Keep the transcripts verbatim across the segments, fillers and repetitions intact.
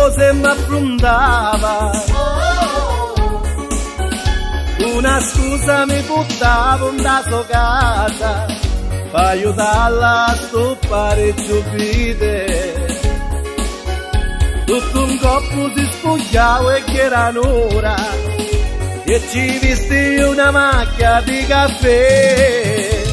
cose mi affrontava, una scusa mi buttavo da sua casa per aiutarla a stoppare giù vite. Tutto un coppo si spogliava e che era un'ora e ci visti una macchia di caffè.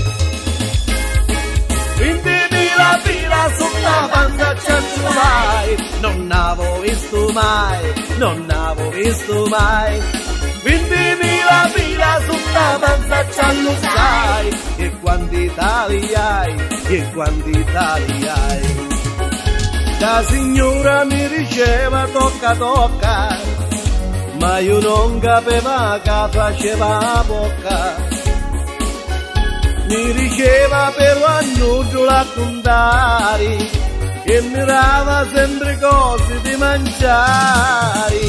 Ventimila fila sotto la panza ci vai, non avevo visto mai, non avevo visto mai. Ventimila fila sotto la panza ci lo sai, e quantità li hai, e quantità li hai. La signora mi diceva tocca tocca, ma io non capiva che faceva la bocca. Mi diceva però a non raccontare, che mirava sempre cose di mangiare.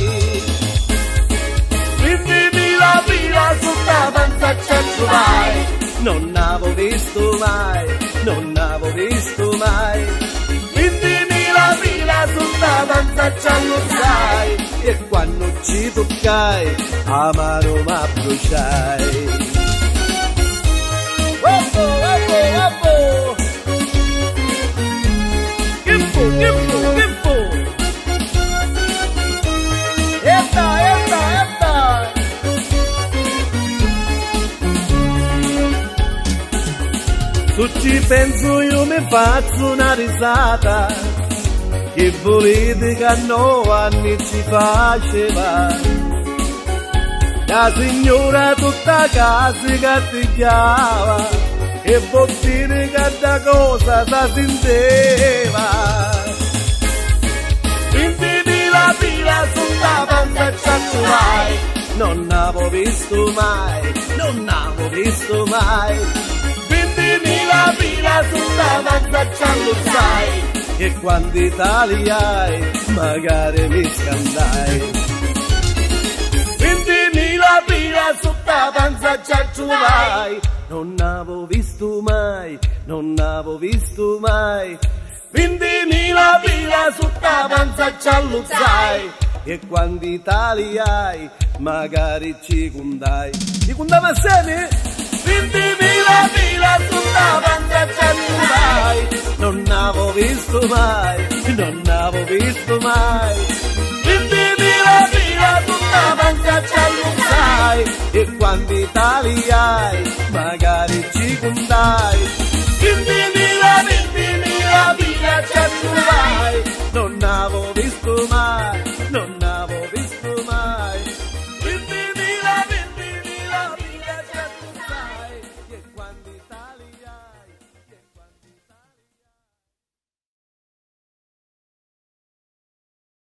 Ventimila fila sotto la panza ci vai, non avevo visto mai, non avevo visto mai. Ventimila fila sotto la panza ci lo sai, e quando ci toccai, amaro ma bruciai. Oppo, oppo, oppo! Che fu, che fu, che fu? Etta, etta, etta! Se ci penso io mi faccio una risata, che politica no anni ci faceva. La signora tutta casa cattigliava, e bottine che da cosa si senteva. Ventimila fila sulla panza ci vai, non avevo visto mai, non avevo visto mai. Ventimila fila sulla panza ci lo sai, e quantità li hai, magari mi scandai. Ventimila fila sotto la panza ci vai, non avevo visto mai, non avevo visto mai. Ventimila fila sotto la panza ci lo sai, e quantità li hai, magari ci condai. Ci condiamo assieme? Ventimila fila sotto la panza ci vai, non avevo visto mai, non avevo visto mai. Ventimila fila sotto la panza ci lo sai, e quantità li hai.